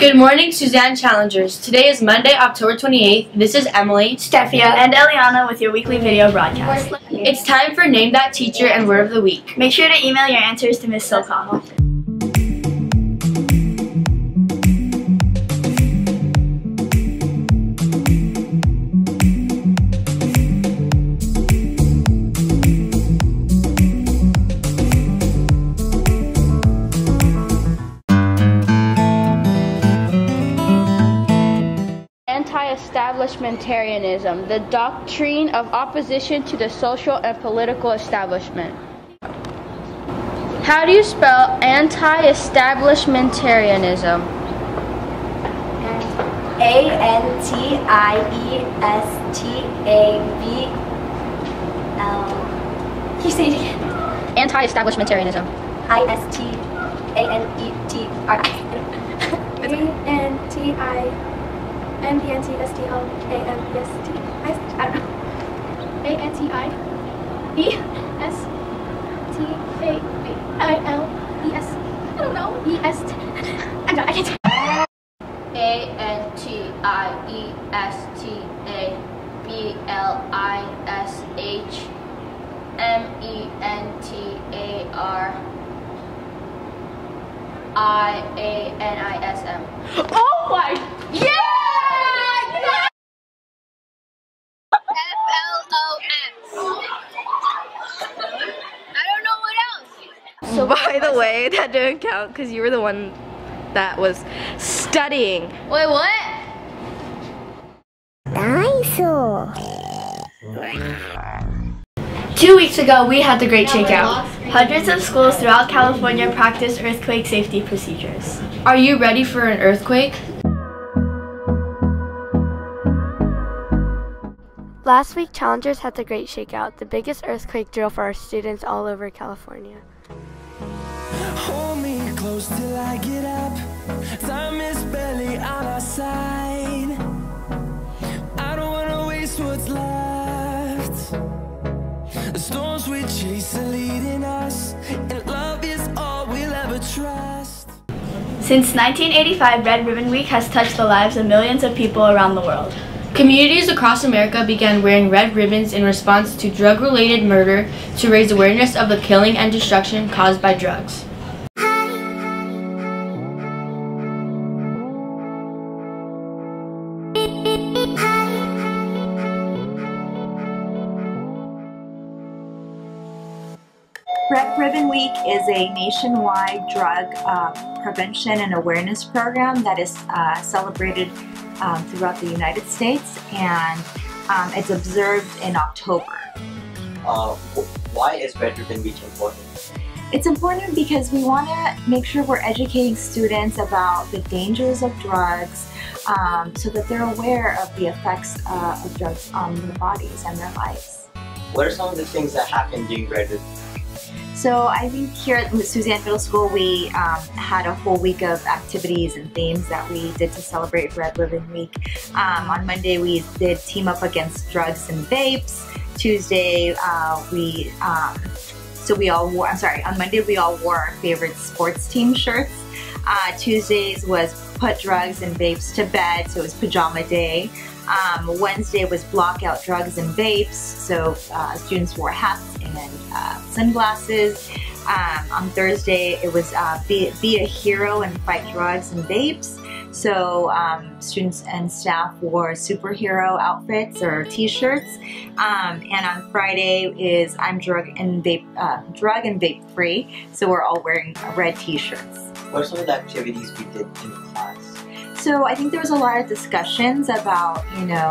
Good morning, Suzanne Challengers. Today is Monday, October 28th. This is Emily, Stefia, and Eliana with your weekly video broadcast. It's time for Name That Teacher and Word of the Week. Make sure to email your answers to Ms. Silcock. Anti-establishmentarianism, the doctrine of opposition to the social and political establishment. How do you spell anti-establishmentarianism? A-N-T-I-E-S-T-A-B-L. Can you say it again? Anti-establishmentarianism. I-S-T-A-N-E-T-R-I. A-N-T-I-M-P-N-T-S-T-L-A-M-E-S-T. I don't know. A-N-T-I-E-S-T-A-B-I-L-E-S. I don't know. E-S-T. I can't. A-N-T-I-E-S-T-A-B-L-I-S-H-M-E-N-T-A-R-I-A-N-I-S-M. Oh my! Yeah! F-L-O-X. I don't know what else. So by the way, that didn't count because you were the one that was studying. Wait, what? Dinosaur. 2 weeks ago, we had the Great Shakeout. Hundreds of schools throughout California practice earthquake safety procedures. Are you ready for an earthquake? Last week, Challengers had the Great Shakeout, the biggest earthquake drill for our students all over California. Hold me close till I get up. Time is barely on our side. I don't wanna waste what's left. The storms we chase are leading us, and love is all we'll ever trust. Since 1985, Red Ribbon Week has touched the lives of millions of people around the world. Communities across America began wearing red ribbons in response to drug-related murder to raise awareness of the killing and destruction caused by drugs. Red Ribbon Week is a nationwide drug prevention and awareness program that is celebrated throughout the United States, and it's observed in October. Why is Red Ribbon Week important? It's important because we want to make sure we're educating students about the dangers of drugs so that they're aware of the effects of drugs on their bodies and their lives. What are some of the things that happen during Red Ribbon Week? So I think here at Suzanne Middle School we had a whole week of activities and themes that we did to celebrate Red Ribbon Week. On Monday we did Team Up Against Drugs and Vapes. Tuesday on Monday we all wore our favorite sports team shirts. Tuesdays was Put Drugs and Vapes to Bed, so it was Pajama Day. Wednesday was Block Out Drugs and Vapes, so students wore hats and sunglasses. On Thursday it was be a Hero and Fight Drugs and Vapes, so students and staff wore superhero outfits or t-shirts. And on Friday is I'm drug and vape free, so we're all wearing red t-shirts. What are some of the activities we did in class? So I think there was a lot of discussions about,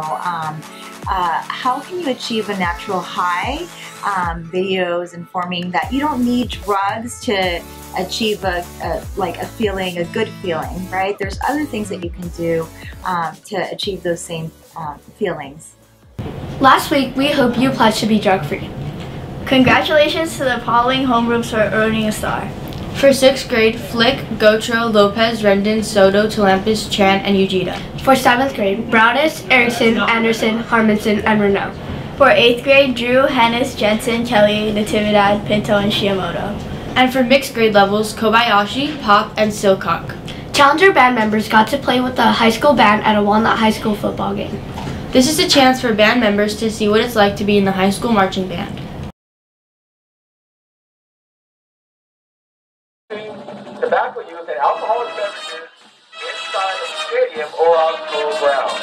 how can you achieve a natural high, videos informing that you don't need drugs to achieve a good feeling, right? There's other things that you can do to achieve those same feelings. Last week, we hope you pledged to be drug-free. Congratulations to the following homerooms for earning a star. For 6th grade, Flick, Gotro, Lopez, Rendon, Soto, Talampis, Chan, and Ujita. For 7th grade, Brownus, Erickson, Anderson, Harmonson, and Renault. For 8th grade, Drew, Hennis, Jensen, Kelly, Natividad, Pinto, and Shiamoto. And for mixed grade levels, Kobayashi, Pop, and Silcock. Challenger band members got to play with the high school band at a Walnut High School football game. This is a chance for band members to see what it's like to be in the high school marching band. Tobacco use and alcoholic beverages inside the stadium or on school grounds.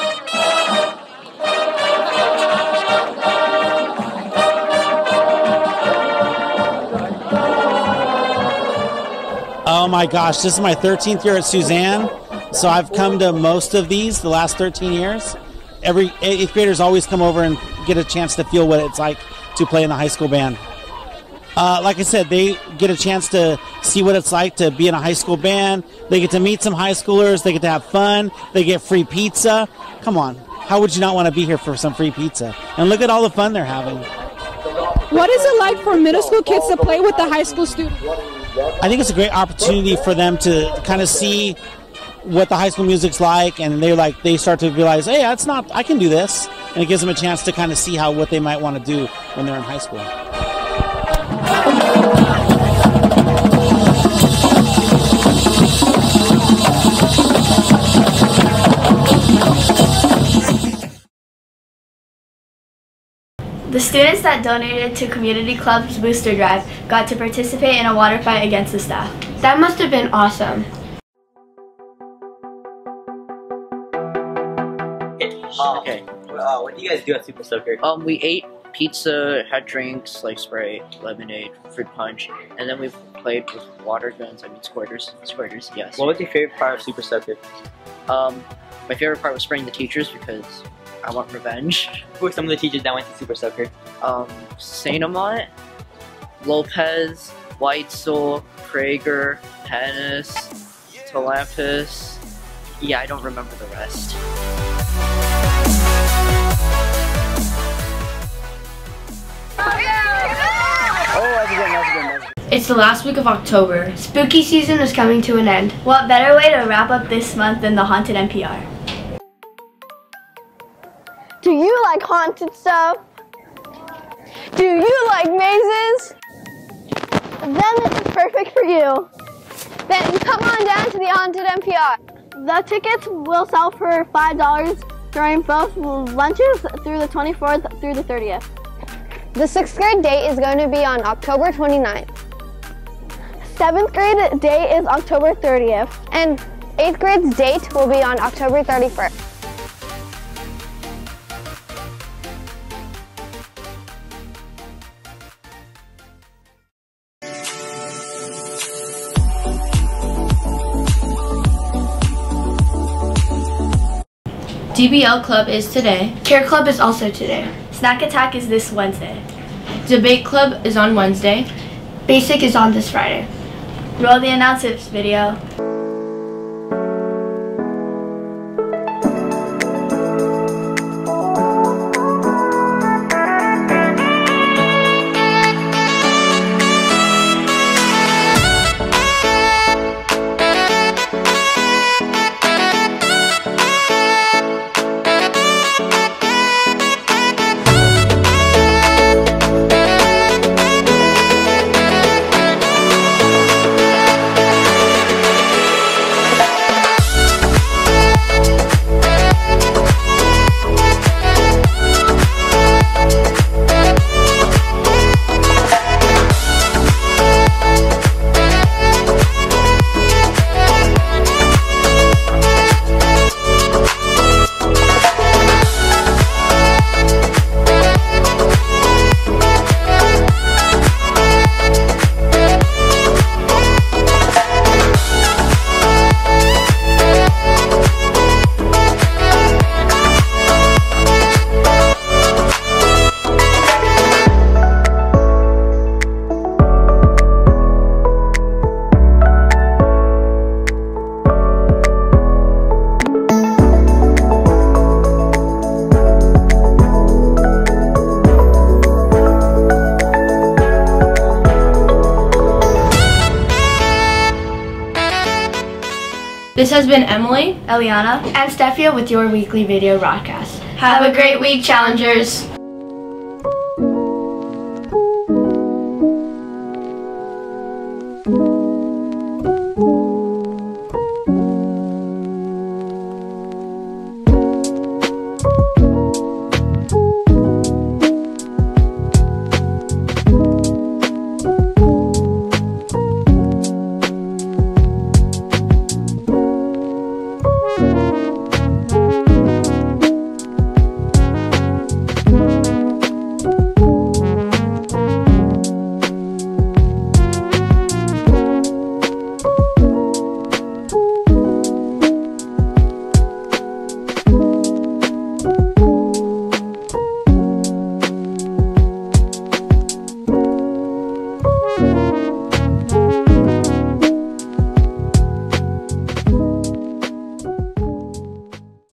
Oh my gosh, this is my 13th year at Suzanne, so I've come to most of these the last 13 years. Every 8th graders always come over and get a chance to feel what it's like to play in the high school band. Like I said, they get a chance to see what it's like to be in a high school band. They get to meet some high schoolers. They get to have fun. They get free pizza. Come on, how would you not want to be here for some free pizza? And look at all the fun they're having. What is it like for middle school kids to play with the high school students? I think it's a great opportunity for them to kind of see what the high school music's like, and they start to realize, hey, I can do this, and it gives them a chance to kind of see what they might want to do when they're in high school. The students that donated to Community Club's Booster Drive got to participate in a water fight against the staff. That must have been awesome. Okay. What do you guys do at Super Soaker? We ate pizza, had drinks like Sprite, lemonade, fruit punch, and then we played with water guns. Squirters. Squirters, yes. What was your favorite part of Super Soaker? My favorite part was spraying the teachers because I want revenge. Who were some of the teachers that went to Super Soaker? Saint Amant, Lopez, Weitzel, Prager, Hennis, Talampus. Yeah, I don't remember the rest. It's the last week of October. Spooky season is coming to an end. What better way to wrap up this month than the Haunted NPR? Do you like haunted stuff? Do you like mazes? Then this is perfect for you. Then come on down to the Haunted NPR. The tickets will sell for $5 during both lunches through the 24th through the 30th. The 6th grade date is going to be on October 29th. 7th grade date is October 30th, and 8th grade's date will be on October 31st. DBL Club is today. Care Club is also today. Snack Attack is this Wednesday. Debate Club is on Wednesday. Basic is on this Friday. Roll the announcements video. This has been Emily, Eliana, and Stefia with your weekly video broadcast. Have a great week, Challengers!